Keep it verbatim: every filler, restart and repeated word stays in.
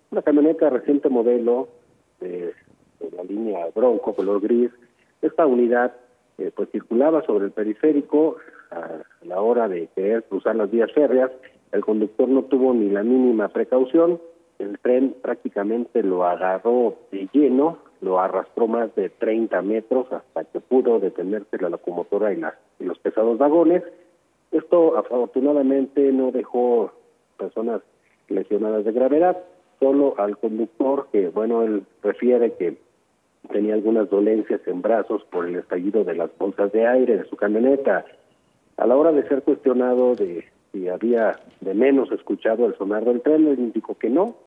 una camioneta reciente modelo de, de la línea Bronco, color gris. Esta unidad eh, pues circulaba sobre el periférico a la hora de querer cruzar las vías férreas. El conductor no tuvo ni la mínima precaución. El tren prácticamente lo agarró de lleno, lo arrastró más de treinta metros hasta que pudo detenerse la locomotora y, la, y los pesados vagones. Esto afortunadamente no dejó personas lesionadas de gravedad, solo al conductor, que bueno, él refiere que tenía algunas dolencias en brazos por el estallido de las bolsas de aire de su camioneta. A la hora de ser cuestionado de si había de menos escuchado el sonar del tren, él indicó que no,